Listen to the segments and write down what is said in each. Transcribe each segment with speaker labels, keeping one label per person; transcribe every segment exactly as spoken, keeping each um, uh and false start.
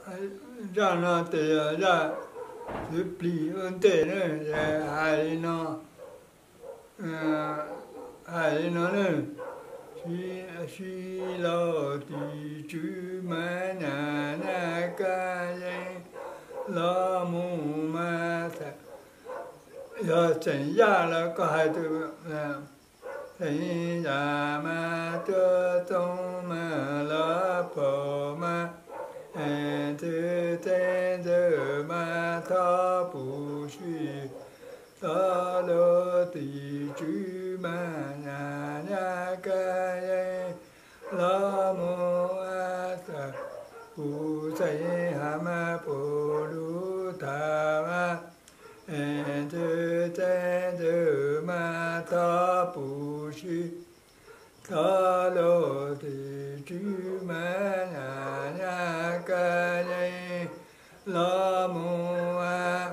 Speaker 1: ra nó thì ra thứ bì ơn tệ nữa hai nó hai nó nữa khi khi lo thì chú mà nhà nhà cái lo mu mà giờ chẳng ra là có hai từ thấy ra mà cho tông mà lo phở mà thứ tên giờ mà thọ bù suy thọ lô tỳ chú mà nhà nhà cái lo mô a sa bù say hà ma bồ đu thà ma thứ tên giờ mà thọ bù suy thọ lô tỳ chú mà nhà nhà cái lo mô a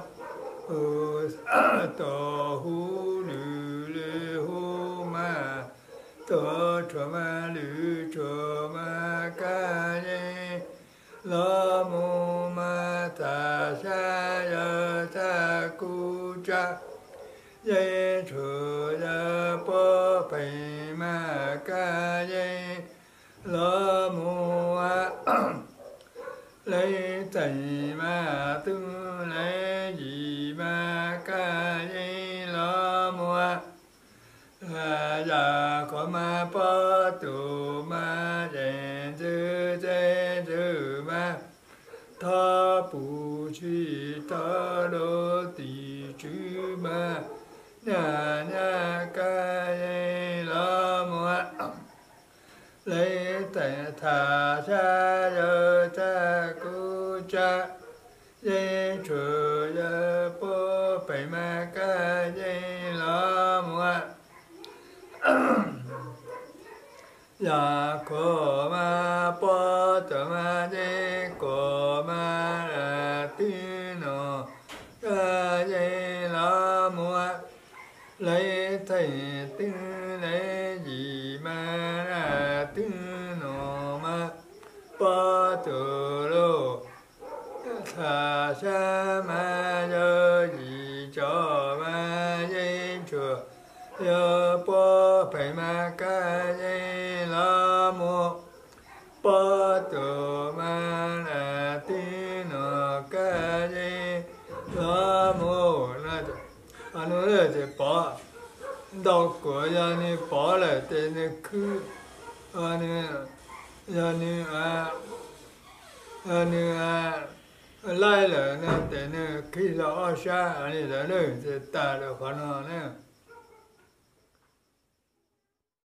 Speaker 1: tổ hu lư lư hu ma tổ cho ma lư cho ma ca ni lo mô ma ta sa ya ta cu cha ye chu ya po pai ma ca ye lo mô a lấy thầy ma tu lấy gì ma ca ni lo mua là già có ma po tu ma đèn tư thế tư ma tho bù chi tho đô tỳ chư ma nhà nhà ca ni lo mua lấy thầy thà cha yo cha cu cha ye chu ya po pai ma ca ye lo mua ya ko ma po to ma ye ko ma la ti no ca ye lo mua lấy thầy tư lấy gì mà là tư nọ mà ba tự lô thà sa ma yo gì cho ma dây chùa yo po phải ma ca dây la mô ba tự ma là tư nọ ca dây la mô là anh nói là bỏ đọc của gia ni bỏ lại tên này cứ anh gia ni à anh à lại là nó tên này khi là ở xa anh là nơi ta được khoan nó nè